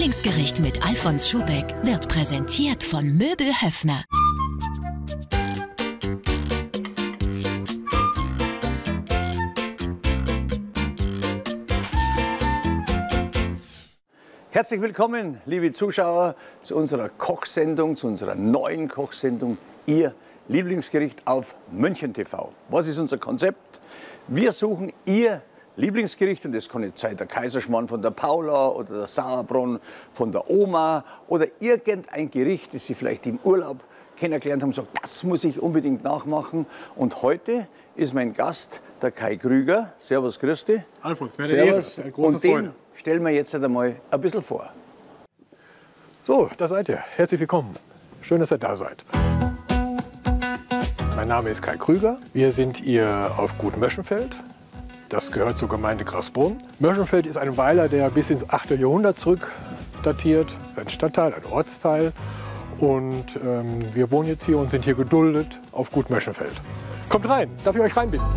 Lieblingsgericht mit Alfons Schubeck wird präsentiert von Möbel Höffner. Herzlich willkommen, liebe Zuschauer, zu unserer Kochsendung, zu unserer neuen Kochsendung Ihr Lieblingsgericht auf München TV. Was ist unser Konzept? Wir suchen Ihr Lieblingsgericht, und das kann jetzt sein der Kaiserschmarrn von der Paula oder der Sauerbraten von der Oma oder irgendein Gericht, das Sie vielleicht im Urlaub kennengelernt haben und sagen, das muss ich unbedingt nachmachen. Und heute ist mein Gast der Kai Krüger. Servus, grüß dich. Alfons, Servus. Und den Freude. stellen wir jetzt einmal ein bisschen vor. So, da seid ihr. Herzlich willkommen. Schön, dass ihr da seid. Mein Name ist Kai Krüger. Wir sind hier auf Gut Möschenfeld. Das gehört zur Gemeinde Grasbrunn. Möschenfeld ist ein Weiler, der bis ins 8. Jahrhundert zurück datiert. Ein Stadtteil, ein Ortsteil. Und wir wohnen jetzt hier und sind hier geduldet auf Gut Möschenfeld. Kommt rein, darf ich euch reinbitten?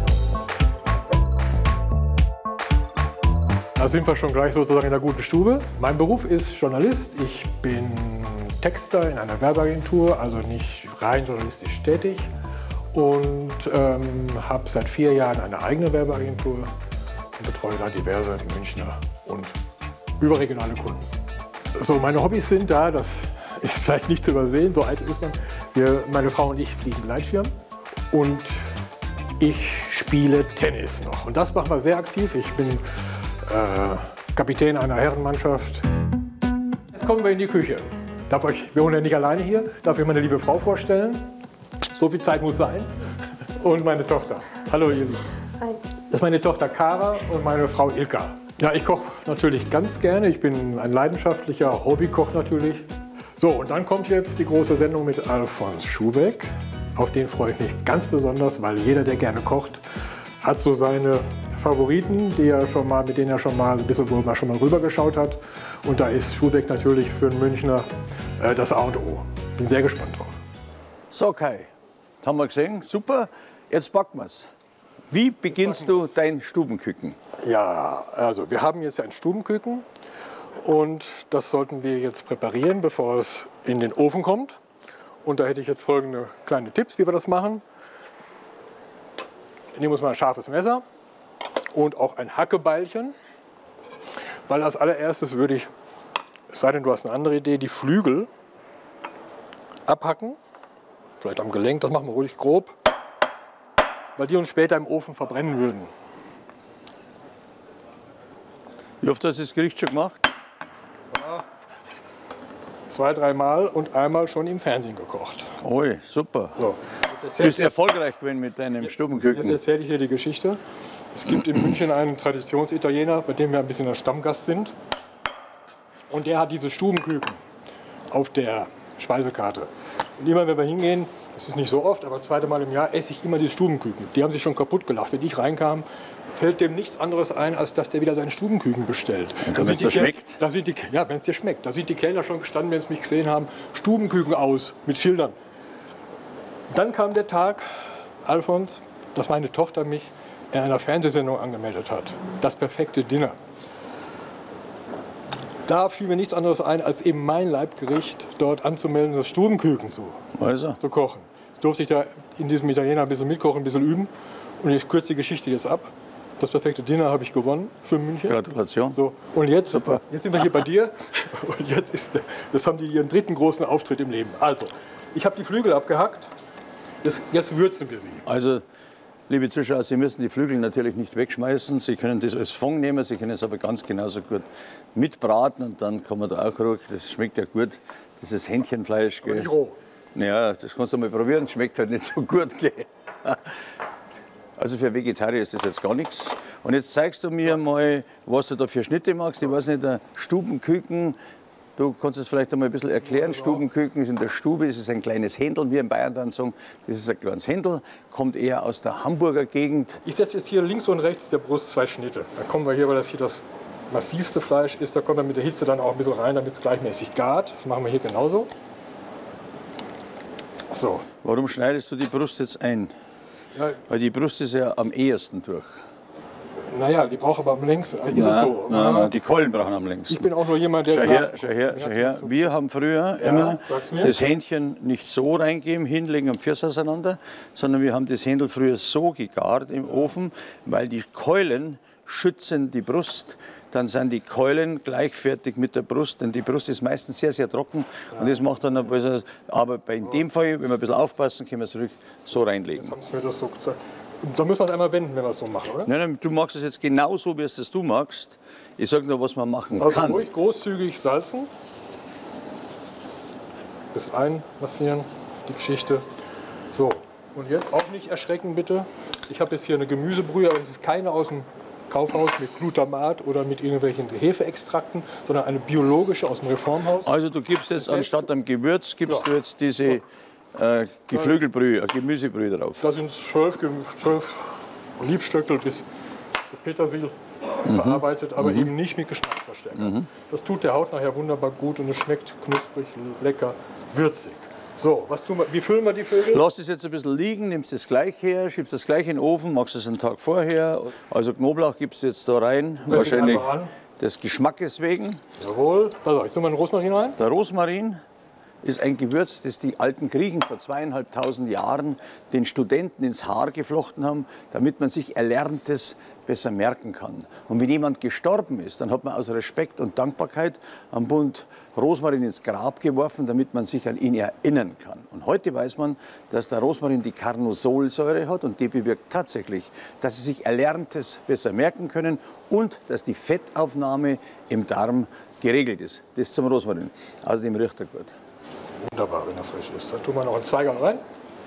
Da sind wir schon gleich sozusagen in der guten Stube. Mein Beruf ist Journalist. Ich bin Texter in einer Werbeagentur, also nicht rein journalistisch tätig. Und habe seit 4 Jahren eine eigene Werbeagentur und betreue da diverse Münchner und überregionale Kunden. So, meine Hobbys sind da, das ist vielleicht nicht zu übersehen, so alt ist man. Meine Frau und ich fliegen Gleitschirm und ich spiele Tennis noch. Und das machen wir sehr aktiv. Ich bin Kapitän einer Herrenmannschaft. Jetzt kommen wir in die Küche. Wir wohnen ja nicht alleine hier. Darf ich meine liebe Frau vorstellen? So viel Zeit muss sein. Und meine Tochter. Hallo ihr Lieben. Hi. Das ist meine Tochter Kara und meine Frau Ilka. Ja, ich koche natürlich ganz gerne. Ich bin ein leidenschaftlicher Hobbykoch natürlich. So, und dann kommt jetzt die große Sendung mit Alfons Schubeck. Auf den freue ich mich ganz besonders, weil jeder, der gerne kocht, hat so seine Favoriten, mit denen er schon mal ein bisschen rübergeschaut hat. Und da ist Schubeck natürlich für einen Münchner das A und O. Bin sehr gespannt drauf. So Kai, das haben wir gesehen, super. Jetzt packen wir es. Wie beginnst du dein Stubenküken? Ja, also wir haben jetzt ein Stubenküken und das sollten wir jetzt präparieren, bevor es in den Ofen kommt. Und da hätte ich jetzt folgende kleine Tipps, wie wir das machen. Nehmen wir uns mal ein scharfes Messer und auch ein Hackebeilchen, weil als allererstes würde ich, es sei denn du hast eine andere Idee, die Flügel abhacken, vielleicht am Gelenk, das machen wir ruhig grob, weil die uns später im Ofen verbrennen würden. Wie oft hast du das Gericht schon gemacht? Ja, 2-, 3 Mal und einmal schon im Fernsehen gekocht. Oi, super. So, Du bist erfolgreich gewesen mit deinem jetzt Stubenküken. erzähle ich dir die Geschichte. Es gibt in München einen Traditionsitaliener, bei dem wir ein bisschen der Stammgast sind. Und der hat diese Stubenküken auf der Speisekarte. Und immer wenn wir hingehen, das ist nicht so oft, aber 2. Mal im Jahr, esse ich immer die Stubenküken. Die haben sich schon kaputt gelacht. Wenn ich reinkam, fällt dem nichts anderes ein, als dass der wieder seinen Stubenküken bestellt. Wenn es dir schmeckt? Ja, wenn es dir schmeckt. Da sind die Kellner schon gestanden, wenn sie mich gesehen haben, Stubenküken aus mit Schildern. Dann kam der Tag, Alfons, dass meine Tochter mich in einer Fernsehsendung angemeldet hat. Das perfekte Dinner. Da fiel mir nichts anderes ein, als eben mein Leibgericht dort anzumelden, das Stubenküken zu kochen. Jetzt durfte ich da in diesem Italiener ein bisschen mitkochen, ein bisschen üben. Und ich kürze die Geschichte jetzt ab. Das perfekte Dinner habe ich gewonnen für München. Gratulation. So, und jetzt, Super. jetzt sind wir hier bei dir. Und jetzt haben die ihren 3. großen Auftritt im Leben. Also, ich habe die Flügel abgehackt. Jetzt würzen wir sie. Also, liebe Zuschauer, Sie müssen die Flügel natürlich nicht wegschmeißen. Sie können das als Fond nehmen, Sie können es aber ganz genauso gut mitbraten. Und dann kann man da auch ruhig, das schmeckt ja gut, das ist Hähnchenfleisch. Aber nicht roh. Ja, das kannst du mal probieren, schmeckt halt nicht so gut. Gell? Also für Vegetarier ist das jetzt gar nichts. Und jetzt zeigst du mir mal, was du da für Schnitte machst. Ich weiß nicht, der Stubenküken, du kannst es vielleicht einmal ein bisschen erklären. Stubenküken ist in der Stube, das ist ein kleines Händel, wie wir in Bayern dann sagen. Das ist ein kleines Händel, kommt eher aus der Hamburger Gegend. Ich setze jetzt hier links und rechts der Brust 2 Schnitte. Da kommen wir hier, weil das hier das massivste Fleisch ist, da kommt man mit der Hitze dann auch ein bisschen rein, damit es gleichmäßig gart. Das machen wir hier genauso. So. Warum schneidest du die Brust jetzt ein? Ja, Weil die Brust ist ja am ehesten durch. Naja, die brauchen aber am längsten. Ist es so? Nein, die Keulen brauchen am längsten. Ich bin auch nur jemand, der... Schau her. Wir haben früher immer das Hähnchen nicht so reingeben, hinlegen und Pfirs auseinander, sondern wir haben das Händel früher so gegart im Ofen, weil die Keulen schützen die Brust. Dann sind die Keulen gleichfertig mit der Brust, denn die Brust ist meistens sehr, sehr trocken und das macht dann ein bisschen, aber in dem Fall, wenn wir ein bisschen aufpassen, können wir es ruhig so reinlegen. Jetzt haben Sie mir das so gesagt. Da müssen wir es einmal wenden, wenn wir es so machen, oder? Nein, du machst es jetzt genauso, wie es das du magst. Ich sage nur, was man machen kann. Also ruhig großzügig salzen. Ein bisschen einmassieren, die Geschichte. So, und jetzt auch nicht erschrecken, bitte. Ich habe jetzt hier eine Gemüsebrühe, aber es ist keine aus dem Kaufhaus mit Glutamat oder mit irgendwelchen Hefeextrakten, sondern eine biologische aus dem Reformhaus. Also du gibst jetzt anstatt einem Gewürz, gibst du jetzt diese Geflügelbrühe, Gemüsebrühe drauf. Da sind 12 Liebstöckel bis Petersil verarbeitet, aber eben nicht mit Geschmacksverstärker. Das tut der Haut nachher wunderbar gut und es schmeckt knusprig, lecker, würzig. So, was tun wir? Wie füllen wir die Vögel? Lass es jetzt ein bisschen liegen, nimmst das gleich her, schiebst das gleich in den Ofen, machst es einen Tag vorher. Also Knoblauch gibst du jetzt da rein, wahrscheinlich des Geschmackes wegen. Jawohl. Also, ich tue mal den Rosmarin rein. Der Rosmarin ist ein Gewürz, das die alten Griechen vor 2500 Jahren den Studenten ins Haar geflochten haben, damit man sich Erlerntes besser merken kann. Und wenn jemand gestorben ist, dann hat man aus Respekt und Dankbarkeit einen Bund Rosmarin ins Grab geworfen, damit man sich an ihn erinnern kann. Und heute weiß man, dass der Rosmarin die Carnosolsäure hat und die bewirkt tatsächlich, dass Sie sich Erlerntes besser merken können und dass die Fettaufnahme im Darm geregelt ist. Das zum Rosmarin. Außerdem riecht er gut. Wunderbar, wenn er frisch ist. Dann tun wir noch einen Zweiger rein.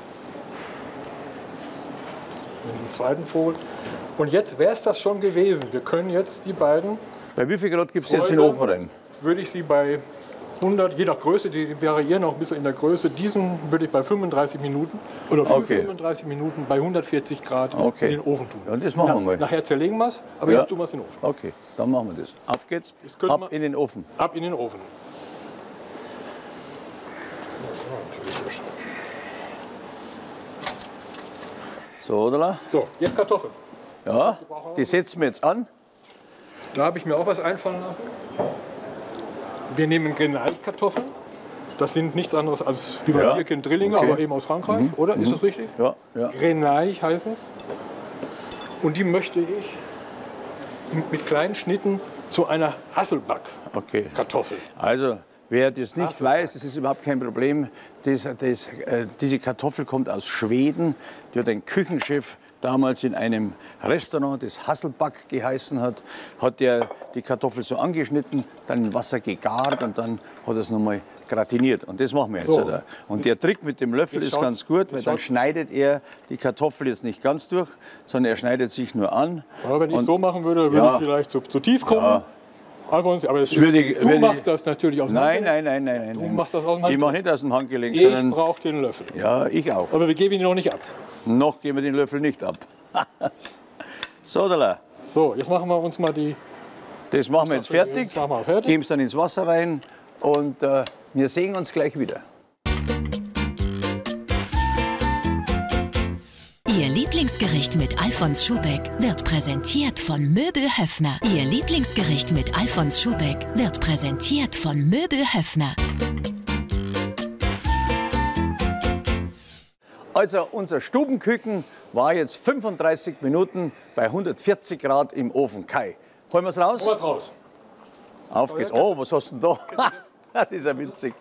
In den zweiten Vogel. Und jetzt wäre es das schon gewesen. Wir können jetzt die beiden... Bei wie viel Grad gibst du jetzt in den Ofen rein? Würde ich sie bei 100, je nach Größe, die variieren auch ein bisschen in der Größe, diesen würde ich bei 35 Minuten oder 35 Minuten bei 140 Grad in den Ofen tun. Ja, das machen wir mal. Nachher zerlegen wir es, aber jetzt tun wir es in den Ofen. Okay, dann machen wir das. Auf geht's, ab in den Ofen. Ab in den Ofen. So, oder? So, jetzt Kartoffeln. Ja, die setzen wir jetzt an. Da habe ich mir auch was einfallen lassen. Wir nehmen Grenaille-Kartoffeln. Das sind nichts anderes als, wie man hier kennt, Drillinge, aber eben aus Frankreich, oder? Ist das richtig? Ja. Grenaille heißt es. Und die möchte ich mit kleinen Schnitten zu einer Hasselback-Kartoffel. Also, wer das nicht weiß, das ist überhaupt kein Problem. Diese Kartoffel kommt aus Schweden. Die hat ein Küchenchef damals in einem Restaurant, das Hasselback geheißen hat, hat er die Kartoffel so angeschnitten, dann in Wasser gegart und dann hat er es nochmal gratiniert. Und das machen wir jetzt. So. Und der Trick mit dem Löffel ist ganz gut, weil dann schneidet er die Kartoffel jetzt nicht ganz durch, sondern er schneidet sich nur an. Ja, wenn ich es so machen würde, würde ich vielleicht zu tief kommen. Ja. Aber du machst das natürlich aus dem Handgelenk. Nein. Du machst das aus dem Handgelenk. Ich mache nicht aus dem Handgelenk. Ich brauche den Löffel. Ja, ich auch. Aber wir geben ihn noch nicht ab. Noch geben wir den Löffel nicht ab. So, jetzt machen wir uns mal die... Das machen wir jetzt fertig. Geben es dann ins Wasser rein und wir sehen uns gleich wieder. Ihr Lieblingsgericht mit Alfons Schubeck wird präsentiert von Möbel Höffner. Ihr Lieblingsgericht mit Alfons Schubeck wird präsentiert von Möbel Höffner. Also unser Stubenküken war jetzt 35 Minuten bei 140 Grad im Ofen. Kai, holen wir es raus? Holen wir es raus. Auf geht's. Oh, was hast du denn da? Das ist ja winzig.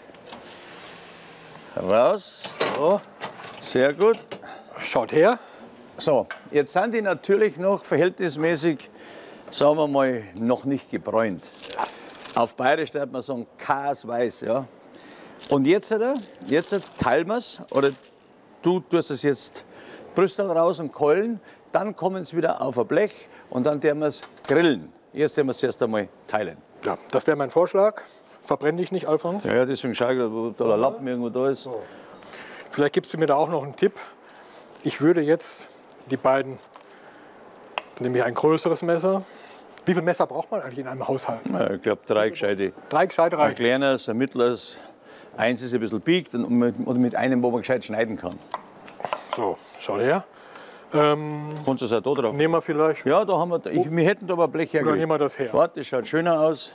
Raus. So. Sehr gut. Schaut her. So, jetzt sind die natürlich noch verhältnismäßig, sagen wir mal, noch nicht gebräunt. Auf Bayerisch würde man sagen, kasweiß. Ja. Und jetzt teilen wir es, oder du tust es jetzt Brüstel raus und keulen, dann kommen sie wieder auf ein Blech und dann werden wir es grillen. Jetzt werden wir es erst einmal teilen. Ja, das wäre mein Vorschlag. Verbrenne dich nicht, Alfons. Ja, deswegen schaue ich, wo der Lappen irgendwo da ist. So. Vielleicht gibst du mir da auch noch einen Tipp. Ich würde jetzt die beiden, nämlich ein größeres Messer. Wie viel Messer braucht man eigentlich in einem Haushalt? Ja, ich glaube 3 gescheite. 3 gescheite reichen. Ein kleines, ein mittleres. Eins ist ein bisschen biegt und mit einem, wo man gescheit schneiden kann. So, schau her. Kannst du es auch da drauf? Nehmen wir vielleicht. Ja, da haben wir, wir hätten da aber Blech Oder hergelegt. nehmen wir das her. Warte, das schaut schöner aus.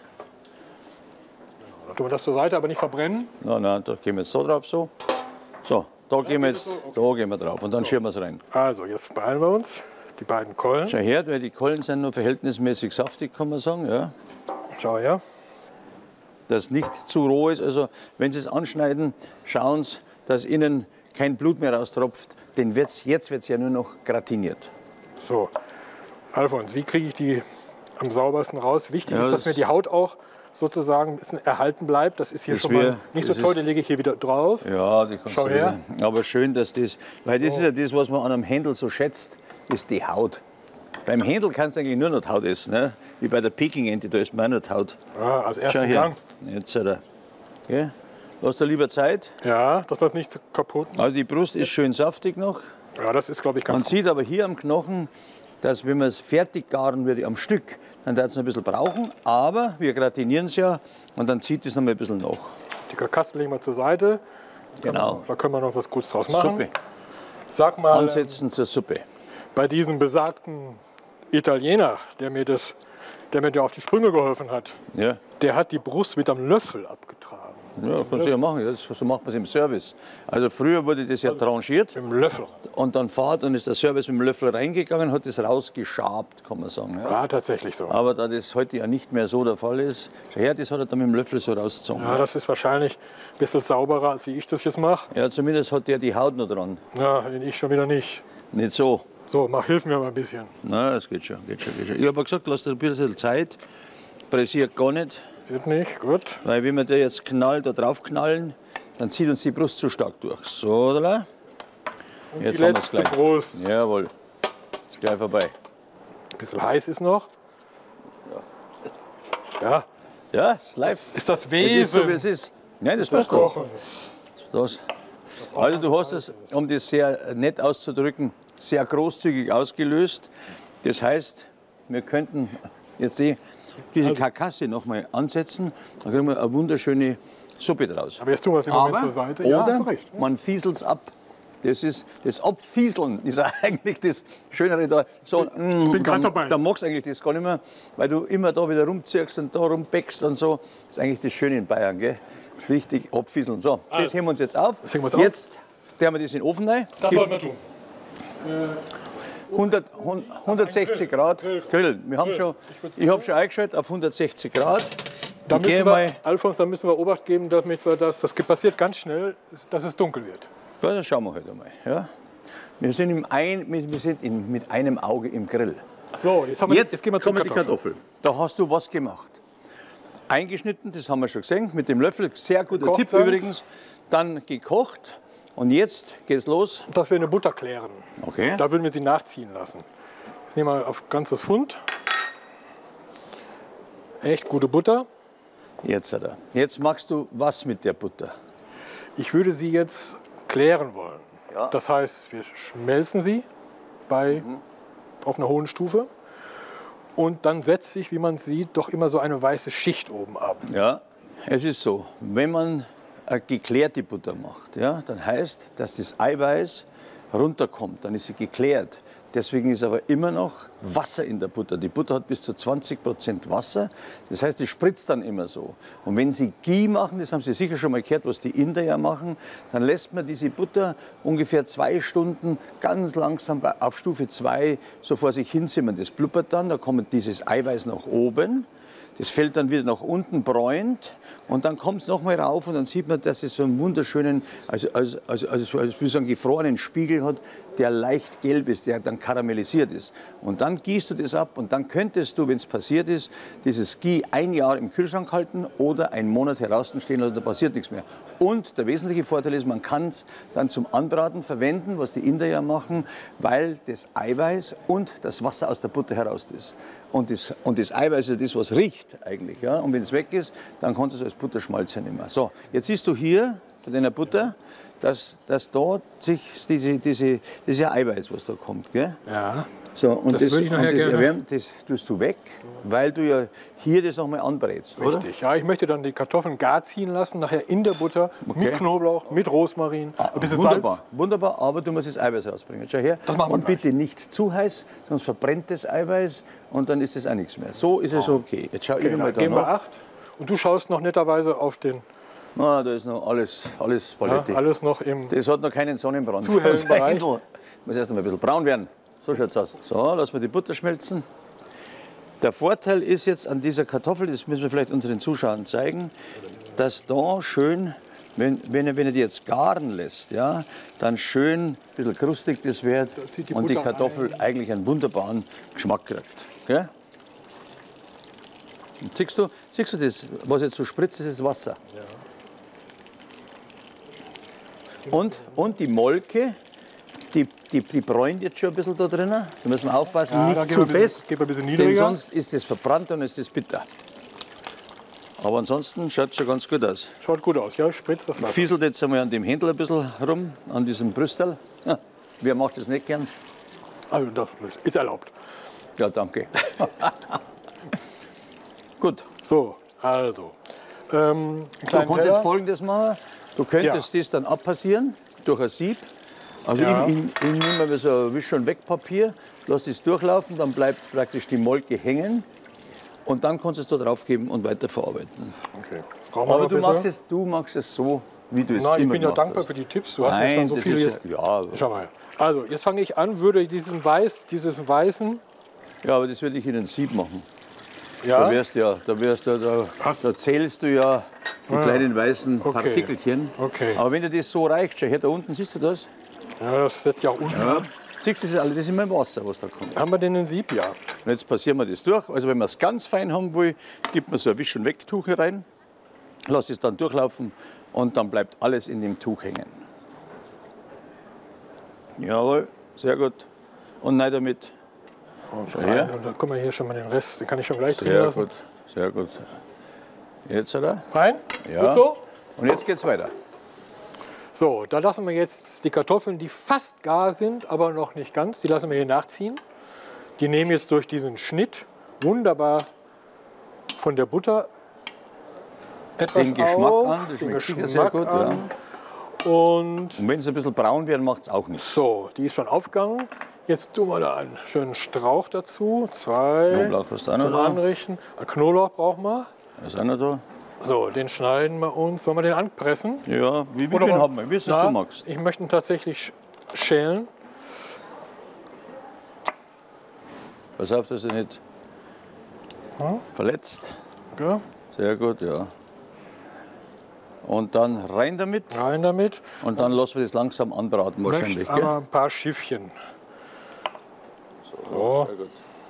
Dann tun wir das zur Seite, aber nicht verbrennen. Nein, nein, da gehen wir jetzt so drauf, so. So, da gehen wir jetzt, da gehen wir drauf und dann schieben wir es rein. Also, jetzt beeilen wir uns. Die beiden Keulen. Schau her, weil die Kollen sind nur verhältnismäßig saftig, kann man sagen. Ja. Schau her. Dass nicht zu roh ist. Also, wenn Sie es anschneiden, schauen Sie, dass innen kein Blut mehr raustropft. Denn jetzt wird es ja nur noch gratiniert. So, Alfons, wie kriege ich die am saubersten raus? Wichtig Ja, ist, dass mir die Haut auch sozusagen ein bisschen erhalten bleibt. Das ist hier Das schon mal wär- nicht so das toll, ist- den lege ich hier wieder drauf. Ja, die kannst Schau du her. wieder. Aber schön, dass das. Weil das ist ja das, was man an einem Händel so schätzt, ist die Haut. Beim Händel kannst du eigentlich nur noch die Haut essen. Ne? Wie bei der Peking-Ente, da isst man auch noch die Haut. Ja, als Schau ersten her. Gang. Jetzt hat er. Okay. Lass dir lieber Zeit. Ja, dass das nicht kaputt. Also die Brust ist schön saftig noch. Ja, das ist, glaube ich, Man ganz gut. sieht aber hier am Knochen, dass wenn man es fertig garen würde am Stück, dann wird es noch ein bisschen brauchen. Aber wir gratinieren es ja und dann zieht es noch mal ein bisschen nach. Die Karkassen legen wir zur Seite. Genau. Da können wir noch was Gutes draus machen. Suppe. Sag mal, Ansetzen zur Suppe. bei diesem besagten Italiener, der mir da auf die Sprünge geholfen hat, Ja. der hat die Brust mit einem Löffel abgetragen. Ja, kannst du ja machen. Ja, so macht man es im Service. Also früher wurde das ja tranchiert Mit dem Löffel. und dann dann ist der Service mit dem Löffel reingegangen und hat das rausgeschabt, kann man sagen. Ja. Ja, tatsächlich so. Aber da das heute ja nicht mehr so der Fall ist, schau her, das hat er dann mit dem Löffel so rausgezogen. Ja, das ist wahrscheinlich ein bisschen sauberer, als wie ich das jetzt mache. Ja, zumindest hat der die Haut noch dran. Ja, ich schon wieder nicht. Nicht so. So, hilf mir mal ein bisschen. Na, das geht schon, geht schon, geht schon. Ich habe gesagt, lass dir ein bisschen Zeit. Pressiert gar nicht, Sieht nicht, gut. weil wenn wir da jetzt da drauf knallen, dann zieht uns die Brust zu stark durch. So, oder? Jetzt Die haben wir es letzte gleich. Brust. Jawohl. Ist gleich vorbei. Ein bisschen heiß ist noch. Ja, Ja, ist live. ist das Es Wesen ist so, wie es ist. Nein, das des passt doch. Kochens. Das. Also du hast es, um das sehr nett auszudrücken, sehr großzügig ausgelöst. Das heißt, wir könnten jetzt diese Karkasse noch mal ansetzen, dann kriegen wir eine wunderschöne Suppe draus. Aber jetzt tun wir es im Moment zur Seite. Ja, hast du oder recht. man fieselt es ab. Das Abfieseln ist eigentlich das Schönere da. So, bin grad dabei. Da magst du eigentlich das gar nicht mehr, weil du immer da wieder rumziehst und da rumbeckst und so. Das ist eigentlich das Schöne in Bayern, gell? Richtig abfieseln. So, das heben wir uns jetzt auf. heben wir es auf. Jetzt tun wir das in den Ofen rein. Das wollten wir tun. 160 Grad grillen. Ich habe schon eingeschaltet auf 160 Grad. Da Ich gehe müssen wir, mal, Alfons, da müssen wir Obacht geben, damit wir das passiert ganz schnell, dass es dunkel wird. ja, das schauen wir heute mal. Ja. Wir sind, mit einem Auge im Grill. So, jetzt gehen wir zur kommen die Kartoffeln. Da hast du was gemacht. Eingeschnitten, das haben wir schon gesehen, mit dem Löffel. Sehr guter Gekocht Tipp sind's. übrigens. Dann gekocht. Und jetzt geht's los. Dass wir eine Butter klären. Okay. Da würden wir sie nachziehen lassen. Jetzt nehmen wir auf ganzes Pfund. Echt gute Butter. Jetzt hat er. Jetzt machst du was mit der Butter? Ich würde sie jetzt klären wollen. Ja. Das heißt, wir schmelzen sie auf einer hohen Stufe. Und dann setzt sich, wie man sieht, doch immer so eine weiße Schicht oben ab. Ja, es ist so, wenn man eine geklärte Butter macht, ja, dann heißt, dass das Eiweiß runterkommt, dann ist sie geklärt. Deswegen ist aber immer noch Wasser in der Butter. Die Butter hat bis zu 20% Wasser. Das heißt, die spritzt dann immer so. Und wenn Sie Ghee machen, das haben Sie sicher schon mal gehört, was die Inder ja machen, dann lässt man diese Butter ungefähr 2 Stunden ganz langsam auf Stufe 2 so vor sich hin simmern. Das blubbert dann, da kommt dieses Eiweiß nach oben. Das fällt dann wieder nach unten, bräunt und dann kommt es nochmal rauf und dann sieht man, dass es so einen wunderschönen, wie so einen gefrorenen Spiegel hat, der leicht gelb ist, der dann karamellisiert ist. Und dann gießt du das ab und dann könntest du, wenn es passiert ist, dieses Ghee 1 Jahr im Kühlschrank halten oder einen Monat heraus stehen lassen, da passiert nichts mehr. Und der wesentliche Vorteil ist, man kann es dann zum Anbraten verwenden, was die Inder ja machen, weil das Eiweiß und das Wasser aus der Butter heraus ist. Und das Eiweiß ist das, was riecht eigentlich. Ja? Und wenn es weg ist, dann kannst du es als Butterschmalz nehmen. So, jetzt siehst du hier bei deiner Butter, dass dort sich diese Eiweiß, was da kommt. Gell? Ja. So, und Das würde ich nachher gerne. erwärmt, das tust du weg, weil du ja hier das nochmal anbrätst, oder? Richtig, ja. Ich möchte dann die Kartoffeln gar ziehen lassen, nachher in der Butter, mit Knoblauch, mit Rosmarin, ein bisschen Wunderbar, Salz. wunderbar, aber du musst das Eiweiß rausbringen. Schau her. Das machen wir und gleich. bitte nicht zu heiß, sonst verbrennt das Eiweiß und dann ist das auch nichts mehr. So ist es okay. Jetzt schau ich Genau, mal da geben wir noch. 8. Und du schaust noch netterweise auf den, Ah, da ist noch alles Palette. alles noch im... Das hat noch keinen Sonnenbrand. Zu hellen Das Bereich. Händel muss erst noch mal ein bisschen braun werden. So schaut es aus. So, lassen wir die Butter schmelzen. Der Vorteil ist jetzt an dieser Kartoffel, das müssen wir vielleicht unseren Zuschauern zeigen, dass da schön, wenn er die jetzt garen lässt, ja, dann schön ein bisschen krustig das wird zieht die und die Butter Kartoffel eigentlich einen wunderbaren Geschmack kriegt. Gell? Und siehst du das, was jetzt so spritzt, das ist Wasser. Und die Molke, die bräunt jetzt schon ein bisschen da drinnen. Da müssen wir aufpassen, Ja, da nicht gehen zu wir ein bisschen- fest, gehen wir ein bisschen denn niedriger. sonst ist es verbrannt und es ist bitter. Aber ansonsten schaut es schon ganz gut aus. Schaut gut aus, ja, spritzt das Wasser. Fieselt jetzt einmal an dem Händel ein bisschen rum, an diesem Brüstel. Ja, wer macht das nicht gern? Also das ist erlaubt. Ja, danke. Gut, So, also. Einen du kleinen kannst Teller. jetzt Folgendes machen. Du könntest das dann abpassieren durch ein Sieb. Also Ja. ich nehme mal so ein Wisch- und Wegpapier, lass das durchlaufen, dann bleibt praktisch die Molke hängen. Und dann kannst du es da drauf geben und weiterverarbeiten. Okay. Das brauchen wir Aber noch du ein bisschen. machst es so, wie du es Nein, ich immer bin ja gemacht dankbar hast. für die Tipps. Du hast mir schon Nein, so das viel ist jetzt. ja, Schau mal. Also, jetzt fange ich an, würde diesen weißen, ja, aber das würde ich in ein Sieb machen. ja, Da zählst du ja die kleinen weißen Okay. Partikelchen. Okay. Aber wenn dir das so reicht, schau her, da unten, siehst du das? ja, das setzt ja auch unten. Ja. Siehst du, das ist alles, das ist immer Wasser, was da kommt. Haben wir denn ein Sieb? Ja. Und jetzt passieren wir das durch. Also wenn man es ganz fein haben will, gibt man so ein Wisch- und Wegtuch hier rein, lass es dann durchlaufen und dann bleibt alles in dem Tuch hängen. Jawohl, sehr gut. Und nein damit. Schau her. Und dann guck mal hier schon mal den Rest. Den kann ich schon gleich drin Sehr lassen. gut, sehr gut. Jetzt, oder? Rein? Ja. Gut so? Und jetzt geht's weiter. So, da lassen wir jetzt die Kartoffeln, die fast gar sind, aber noch nicht ganz, die lassen wir hier nachziehen. Die nehmen jetzt durch diesen Schnitt wunderbar von der Butter etwas Den Geschmack auf, an, das den schmeckt sicher Geschmack sehr gut. Ja. an. Und Und wenn sie ein bisschen braun werden, macht es auch nichts. so, die ist schon aufgegangen. Jetzt tun wir da einen schönen Strauch dazu. 2 Knoblauch hast du auch noch zum da? Anrichten. Knoblauch brauchen wir. Ist auch noch da? So, den schneiden wir uns. Sollen wir den anpressen? Ja, wie Oder viel mal- haben wir? Wie es Na, du magst. Ich möchte ihn tatsächlich schälen. Pass auf, dass er nicht verletzt. Ja, Sehr gut, ja. Und dann rein damit rein damit. und dann lassen wir das langsam anbraten wahrscheinlich. Möchte Gell? aber ein paar Schiffchen. So. Sehr gut.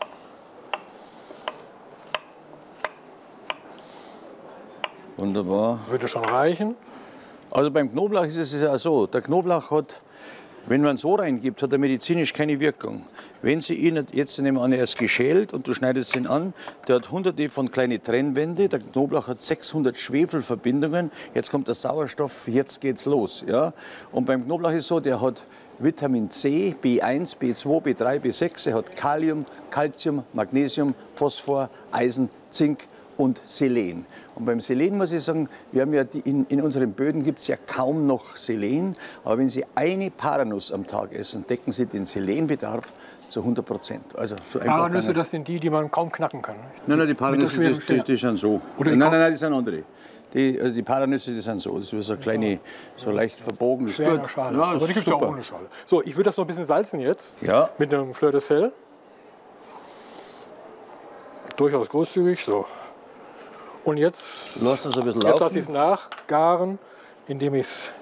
Wunderbar. Würde schon reichen. Also beim Knoblauch ist es ja so, der Knoblauch hat, wenn man so reingibt, hat er medizinisch keine Wirkung. Wenn Sie ihn jetzt nehmen wir an, er ist geschält und du schneidest ihn an, der hat hunderte von kleinen Trennwände, der Knoblauch hat 600 Schwefelverbindungen, jetzt kommt der Sauerstoff, jetzt geht's los. Ja? Und beim Knoblauch ist so, der hat Vitamin C, B1, B2, B3, B6, er hat Kalium, Calcium, Magnesium, Phosphor, Eisen, Zink und Selen. Und beim Selen muss ich sagen, wir haben ja in unseren Böden gibt es ja kaum noch Selen, aber wenn Sie eine Paranuss am Tag essen, decken Sie den Selenbedarf zu 100%. Also so einfach Paranüsse, kann das sind die, die man kaum knacken kann. Nein, die Mit der Paranüsse, schweren Sterne. die sind so. Oder die Nein, die sind andere. Die Paranüsse, die sind so. Das ist so kleine, so leicht verbogen. Das ist Schwer in gut. der Schale. Ja, Aber die ist gibt es auch super. ohne Schale. So, ich würde das noch ein bisschen salzen jetzt. Ja. Mit einem Fleur de Sel. Durchaus großzügig. So. Und jetzt, Lass das ein bisschen jetzt lasse ich laufen. es nachgaren, indem ich es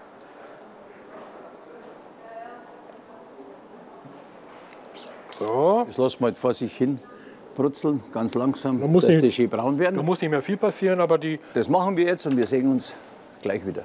so. Das lassen wir halt vor sich hin brutzeln, ganz langsam, muss dass nicht- die schön braun Da werden. muss nicht mehr viel passieren, aber die Das machen wir jetzt und wir sehen uns gleich wieder.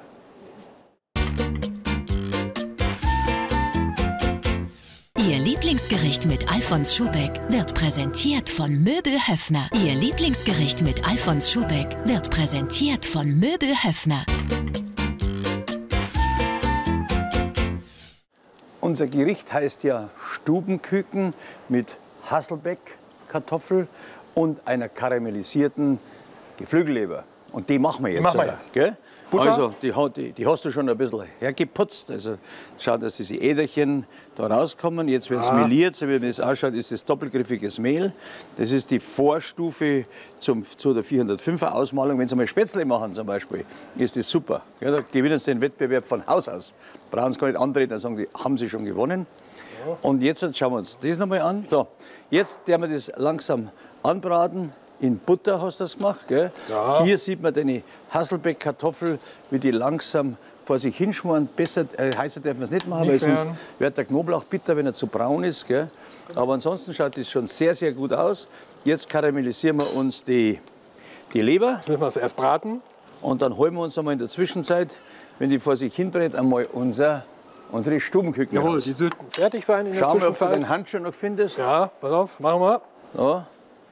Ihr Lieblingsgericht mit Alfons Schubeck wird präsentiert von Möbel Höffner. Ihr Lieblingsgericht mit Alfons Schubeck wird präsentiert von Möbel Höffner. unser Gericht heißt ja Stubenküken mit Hasselbeck-Kartoffel und einer karamellisierten Geflügelleber. Und die machen wir jetzt. Gell? Also, die hast du schon ein bisschen hergeputzt. Also, schau, dass diese Äderchen da rauskommen. Jetzt wird es meliert. So wie das ausschaut, ist das doppelgriffiges Mehl. Das ist die Vorstufe zu der 405er Ausmalung. Wenn Sie mal Spätzle machen zum Beispiel, ist das super. Ja, da gewinnen Sie den Wettbewerb von Haus aus. Brauchen Sie gar nicht antreten, dann sagen die, haben Sie schon gewonnen. Und jetzt schauen wir uns das nochmal an. So, jetzt werden wir das langsam anbraten. In Butter hast du das gemacht, gell? Ja. Hier sieht man deine Hasselbeck-Kartoffel, wie die langsam vor sich hinschmoren. Besser, heißer dürfen wir es nicht machen, weil sonst wird der Knoblauch bitter, wenn er zu braun ist. Gell? Aber ansonsten schaut das schon sehr, sehr gut aus. Jetzt karamellisieren wir uns die Leber. Jetzt müssen wir es erst braten. Und dann holen wir uns einmal in der Zwischenzeit, wenn die vor sich hinbrennt, einmal unsere Stubenküken Jawohl, raus. die sollten fertig sein in der Schauen wir, ob Zwischenzeit. du den Handschuh noch findest. Ja, pass auf, machen wir. Ja.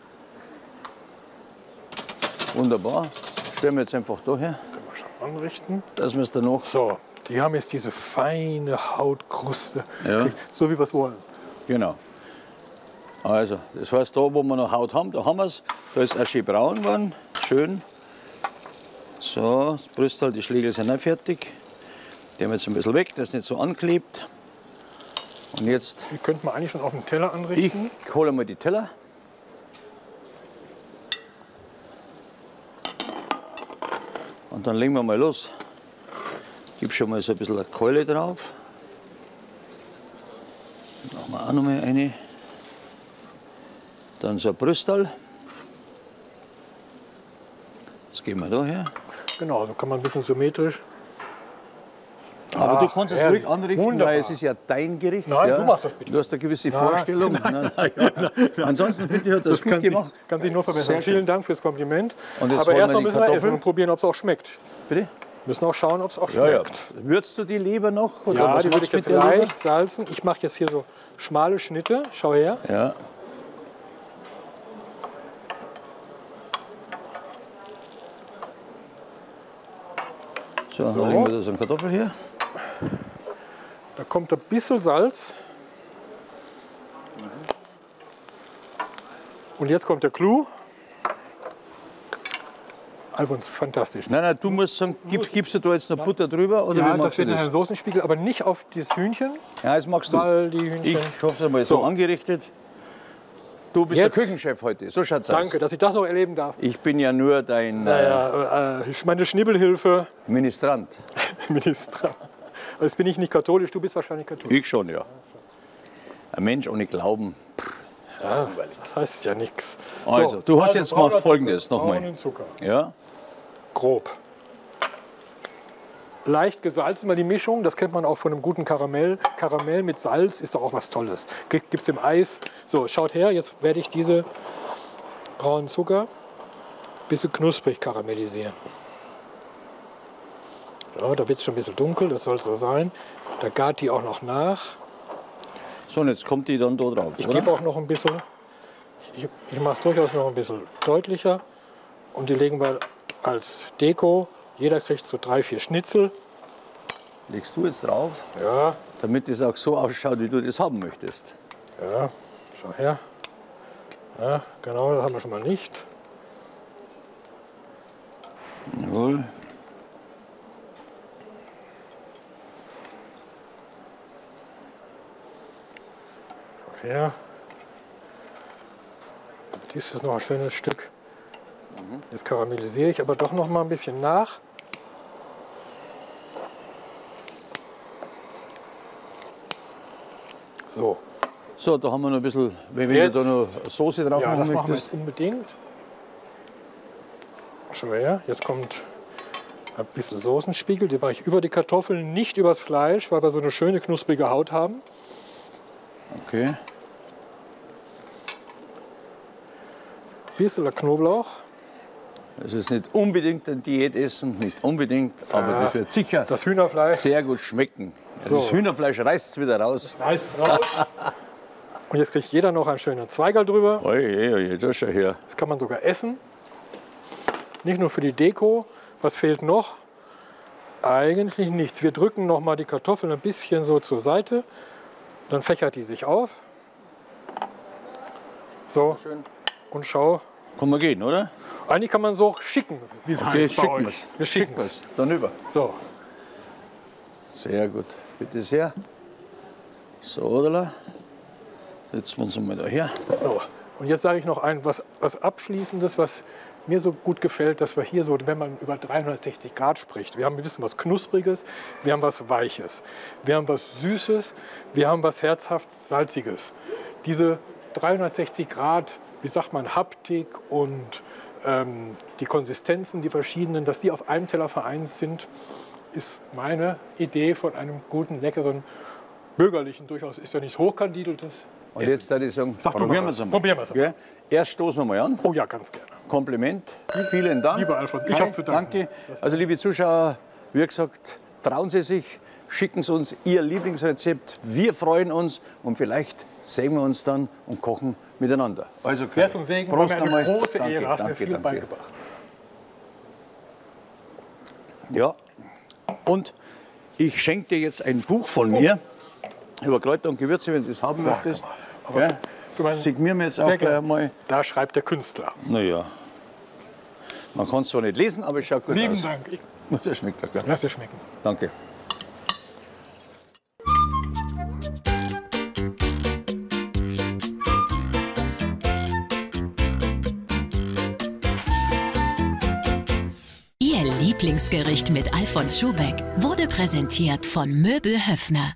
Wunderbar. Stellen wir jetzt einfach da her. Können wir schon anrichten. Dass wir es dann noch. So, die haben jetzt diese feine Hautkruste. Ja. So wie wir es wollen. Genau. Also, das heißt, da wo wir noch Haut haben, da haben wir es. Da ist auch schön braun geworden. Schön. So, das Brüstel, die Schlägel sind auch fertig. Die haben wir jetzt ein bisschen weg, dass es nicht so anklebt. Und jetzt. Die könnte man eigentlich schon auf dem Teller anrichten. Ich hole mal die Teller. Und dann legen wir mal los. Gib schon mal so ein bisschen eine Keule drauf. Dann machen wir auch noch mal eine. Dann so ein Brüstal. Das geben wir da her. Genau, so kann man ein bisschen symmetrisch. Aber du kannst es ruhig anrichten, wunderbar. weil es ist ja dein Gericht. Nein, ja. du machst das bitte. Du hast eine gewisse Vorstellung. Nein. Ansonsten finde ich, hat das gut gemacht. Kann sich nur verbessern. Vielen Dank fürs Kompliment. Und jetzt aber holen erstmal wir die müssen wir essen Kartoffeln. und probieren, ob es auch schmeckt. Bitte? Müssen auch schauen, ob es auch Ja, ja. schmeckt. Würzt du die Leber noch? Oder Ja, was die würde machst ich du jetzt mit der Leber? leicht salzen. Ich mache jetzt hier so schmale Schnitte. Schau her. Ja. So, dann legen wir da so eine Kartoffel her. Da kommt ein bisschen Salz. Und jetzt kommt der Clou. Alfons, fantastisch. Nein, du musst sagen, gibst du da jetzt noch Butter drüber? Oder Ja, wie das machst du wird in das? einen Soßenspiegel, aber nicht auf das Hühnchen, Ja, das magst du. weil die Hühnchen... Ich habe es einmal so angerichtet. Du bist Jetzt- der Küchenchef heute, so schaut's aus. Danke, dass ich das noch erleben darf. Ich bin ja nur dein Meine Schnibbelhilfe, Ministrant. Minister. Jetzt bin ich nicht katholisch, du bist wahrscheinlich katholisch. Ich schon, ja. Ein Mensch ohne Glauben. Ja, das heißt ja nichts. Also, du hast jetzt gemacht Folgendes nochmal. Braunen Zucker. Ja, Grob. Leicht gesalzen, mal die Mischung, das kennt man auch von einem guten Karamell. Karamell mit Salz ist doch auch was Tolles. Gibt es im Eis. So, schaut her, jetzt werde ich diese braunen Zucker ein bisschen knusprig karamellisieren. Ja, da wird es schon ein bisschen dunkel, das soll so sein. Da gart die auch noch nach. so und jetzt kommt die dann da drauf, Ich oder? gebe auch noch ein bisschen, ich mache es durchaus noch ein bisschen deutlicher. Und die legen wir als Deko. Jeder kriegt so 3, 4 Schnitzel. Legst du jetzt drauf, Ja, damit es auch so ausschaut, wie du das haben möchtest. ja, schau her. Ja, genau, das haben wir schon mal nicht. Jawohl. Schau her. Dies ist noch ein schönes Stück. Jetzt karamellisiere ich aber doch noch mal ein bisschen nach. So. So, da haben wir noch ein bisschen, wenn Jetzt- du da noch Soße drauf Ja, das machen machen wir möchtest. jetzt unbedingt. Schau her, jetzt kommt ein bisschen Soßenspiegel. Den mache ich über die Kartoffeln, nicht übers Fleisch, weil wir so eine schöne knusprige Haut haben. Okay. Bisschen Knoblauch. Das ist nicht unbedingt ein Diätessen, nicht unbedingt, aber das wird sicher Das Hühnerfleisch. sehr gut schmecken. So. Das Hühnerfleisch reißt es wieder raus. Reißt raus. Und jetzt kriegt jeder noch einen schönen Zweigerl drüber. Oje, oje, da schau her. Das kann man sogar essen. Nicht nur für die Deko. Was fehlt noch? Eigentlich nichts. Wir drücken noch mal die Kartoffeln ein bisschen so zur Seite Dann fächert die sich auf. So, und schau. Kann man gehen, oder? Eigentlich kann man so schicken, wie es Okay, heißt bei schicken euch. Wir schicken es. Dann über. So, Sehr gut. Bitte sehr. So, oder? Setzen wir uns mal da her. so. Und jetzt sage ich noch was Abschließendes, was mir so gut gefällt, dass wir hier so, wenn man über 360 Grad spricht, wir haben ein bisschen was Knuspriges, wir haben was Weiches, wir haben was Süßes, wir haben was herzhaft Salziges. Diese 360 Grad, wie sagt man, Haptik und die Konsistenzen, die verschiedenen, dass die auf einem Teller vereint sind, ist meine Idee von einem guten, leckeren, bürgerlichen, durchaus ist ja nichts Hochkandideltes. Und jetzt würde ich sagen, probieren wir es einmal. Probieren wir es einmal. Gell? Erst stoßen wir mal an. Oh ja, ganz gerne. Kompliment. Vielen Dank. Lieber Alfons, ich Kai, habe zu danken. danke. Also liebe Zuschauer, wie gesagt, trauen Sie sich, schicken Sie uns Ihr Lieblingsrezept. Wir freuen uns und vielleicht sehen wir uns dann und kochen miteinander. Also Kai, Sehr zum Segen, war mir eine einmal. große Danke, Ehre, hast mir danke, viel danke. beigebracht. Ja, und ich schenke dir jetzt ein Buch von mir über Kräuter und Gewürze, wenn du das haben möchtest. Aber Gell? du meinst- Signieren wir jetzt auch Sehr gleich gerne. mal. Da schreibt der Künstler. Naja, man kann es zwar nicht lesen, aber es schaut gut Lieben aus. Dank. Ich Das schmeckt auch gut. lass dir schmecken. Danke. Ihr Lieblingsgericht mit Alfons Schubeck wurde präsentiert von Möbel Höffner.